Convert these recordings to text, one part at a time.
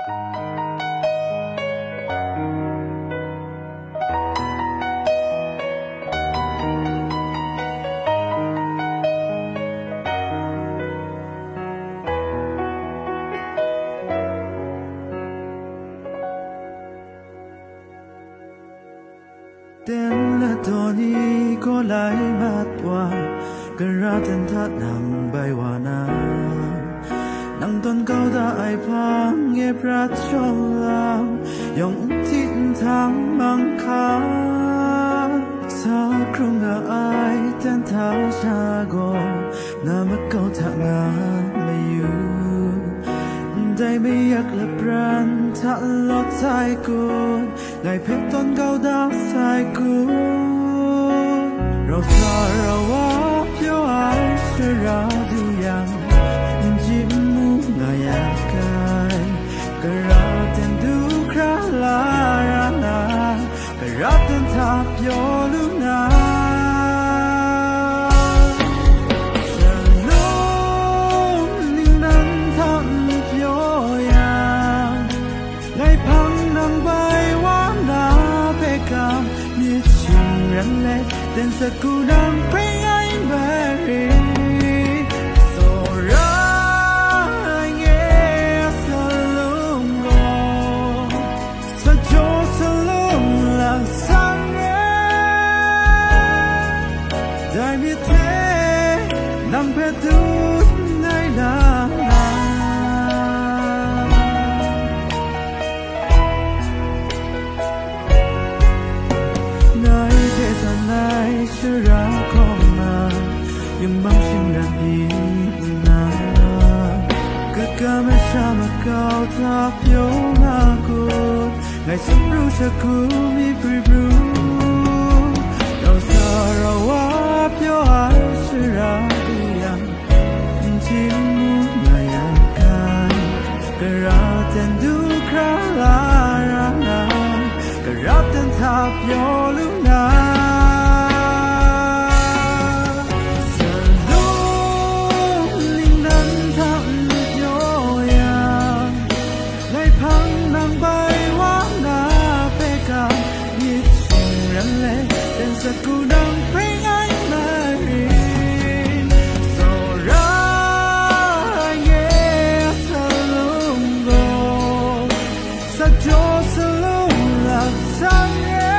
Tên là Tony có lại mặt qua gần ra tên thắt nằm bay hoa na nang tôn câu đã ai phang nghe prat cho làm dòng thiên thang mang khá sao không ngờ ai tên thang xa gò ngờ mất câu thang ngàn mây yêuได้ไม่อยากละปราณถ้าลดใจกูไงเพชรต้นเก่าดาวใจกูเราสารว่าเพียวไอเชื่อราดูยังยิ้มมุกงายกายก็รักเต็มดูคราลารานาก็รักเต็มทับโยลูนาdan sekudang pengai beri sorangnya selunggo sejo selung langsangnya dai mite nam petut nai dana nai chưa ra không mà nhưng bao xin đã đi na cứ cả mấy sao mà cao tháp yếu mà cô ngày sống ru cho cô mi bri bru đâu sao ra quá yếu ai chưa ra đi yang chim muốn ngày akan cứ ra tên du kra la ra na cứ ra tên tháp yếu lúc nào sekudang pengai beri sorangnya selunggo sejo selung laksanya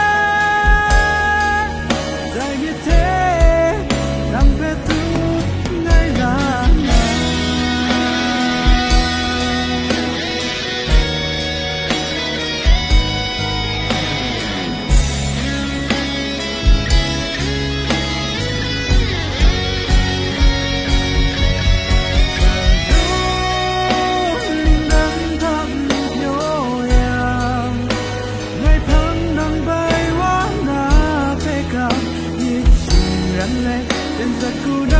dai mite nam petut nai dana dan sekudang